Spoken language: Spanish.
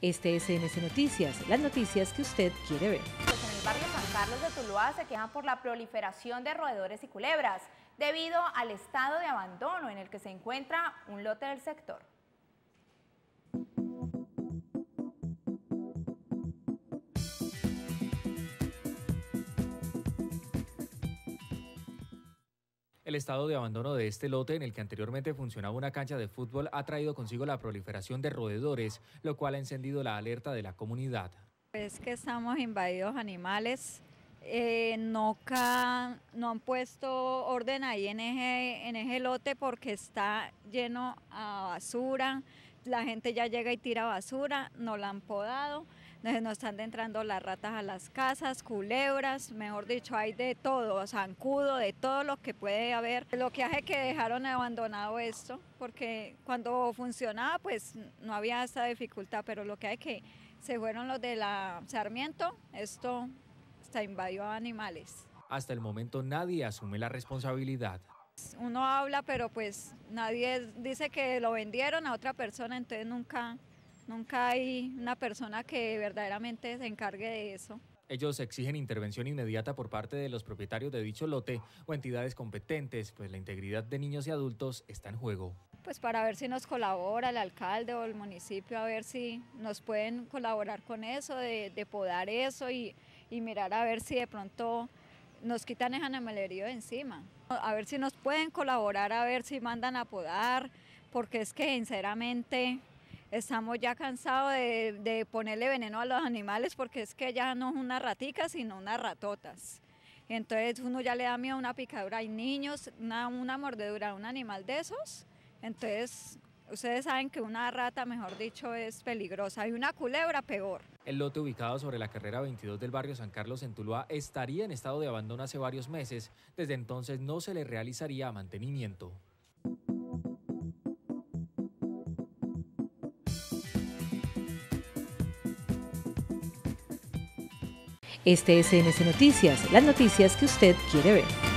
Este es CNC Noticias, las noticias que usted quiere ver. Pues en el barrio San Carlos de Tuluá se quejan por la proliferación de roedores y culebras, debido al estado de abandono en el que se encuentra un lote del sector. El estado de abandono de este lote, en el que anteriormente funcionaba una cancha de fútbol, ha traído consigo la proliferación de roedores, lo cual ha encendido la alerta de la comunidad. Es que estamos invadidos animales, no han puesto orden ahí en ese lote porque está lleno a basura, la gente ya llega y tira basura, no la han podado. Nos están entrando las ratas a las casas, culebras, mejor dicho, hay de todo, zancudo, de todo lo que puede haber. Lo que hace que dejaron abandonado esto, porque cuando funcionaba pues no había esta dificultad, pero lo que hay que se fueron los de la Sarmiento, esto está invadió a animales. Hasta el momento nadie asume la responsabilidad. Uno habla, pero pues nadie dice que lo vendieron a otra persona, entonces nunca hay una persona que verdaderamente se encargue de eso. Ellos exigen intervención inmediata por parte de los propietarios de dicho lote o entidades competentes, pues la integridad de niños y adultos está en juego. Pues para ver si nos colabora el alcalde o el municipio, a ver si nos pueden colaborar con eso, de podar eso y mirar a ver si de pronto nos quitan ese animalerío de encima. A ver si nos pueden colaborar, a ver si mandan a podar, porque es que sinceramente estamos ya cansados de ponerle veneno a los animales, porque es que ya no es una ratica, sino unas ratotas. Entonces uno ya le da miedo a una picadura. Hay niños, una mordedura a un animal de esos. Entonces ustedes saben que una rata, mejor dicho, es peligrosa. Y una culebra peor. El lote ubicado sobre la carrera 22 del barrio San Carlos en Tuluá estaría en estado de abandono hace varios meses. Desde entonces no se le realizaría mantenimiento. Este es CNC Noticias, las noticias que usted quiere ver.